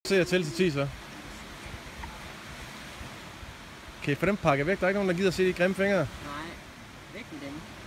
Se jeg til 10 så. Kan I få dem pakket væk? Der er ikke nogen, der gider se de grimme fingre. Nej, væk med dem.